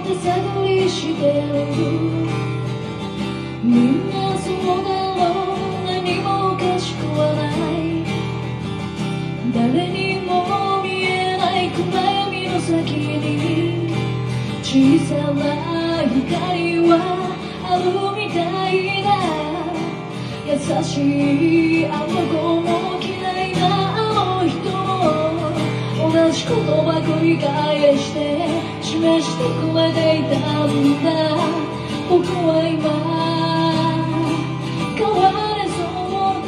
手探りしてる。みんなそうだろう、何もおかしくはない。誰にも見えない暗闇の先に小さな光はあるみたいだ。優しいあの子も嫌いなあの人も同じ言葉繰り返して示してくれていたんだ。僕は今変われそう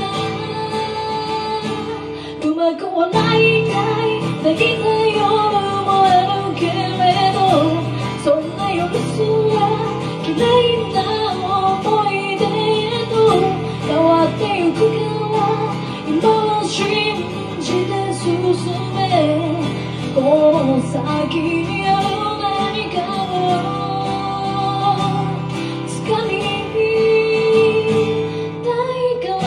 だ。うまく笑いたい泣きたい夜もあるけれど、そんな夜すら綺麗な思い出へと変わってゆくから今を信じて進め。この先にある何かを掴みたいから。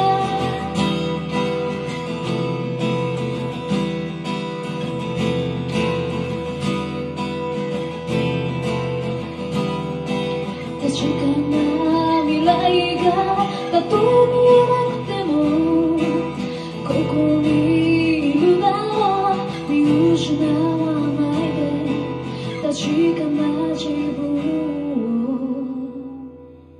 確かな未来がたとえ見えなくてもここにいるなら見失わないで確かな自分を。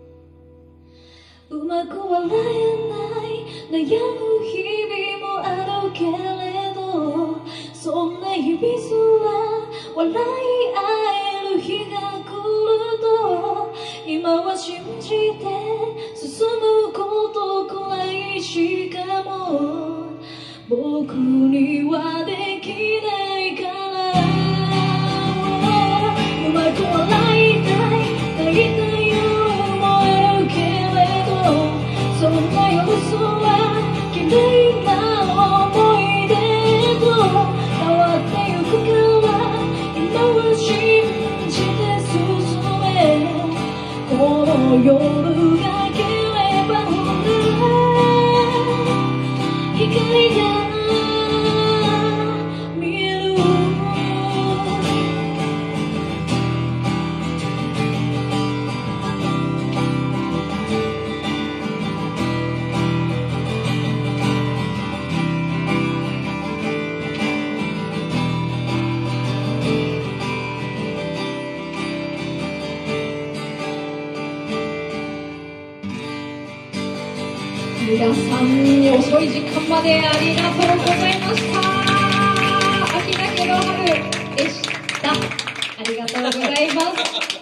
うまく笑えない悩む日々もあるけれど、そんな日々すら笑い合える日が来ると今は信じて進むことくらいしかも僕にはできないから。うまく笑いたい泣いたい夜もあるけれど、そんな夜すら綺麗な思い出と変わってゆくから今は信じて進め。この夜が明ければ光が見える。 皆さん遅い時間までありがとうございました。秋だけの春でした。ありがとうございます。